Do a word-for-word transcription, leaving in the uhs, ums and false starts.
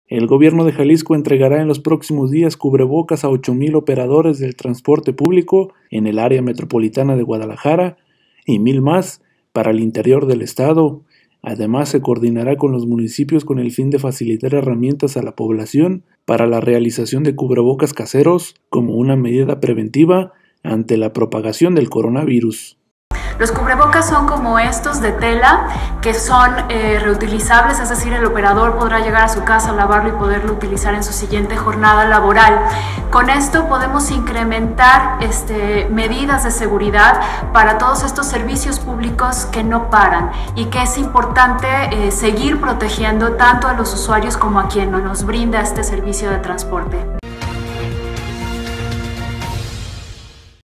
El gobierno de Jalisco entregará en los próximos días cubrebocas a ocho mil operadores del transporte público en el área metropolitana de Guadalajara y mil más para el interior del estado. Además, se coordinará con los municipios con el fin de facilitar herramientas a la población para la realización de cubrebocas caseros como una medida preventiva ante la propagación del coronavirus. Los cubrebocas son como estos de tela que son eh, reutilizables, es decir, el operador podrá llegar a su casa, lavarlo y poderlo utilizar en su siguiente jornada laboral. Con esto podemos incrementar este, medidas de seguridad para todos estos servicios públicos que no paran y que es importante eh, seguir protegiendo tanto a los usuarios como a quien nos brinda este servicio de transporte.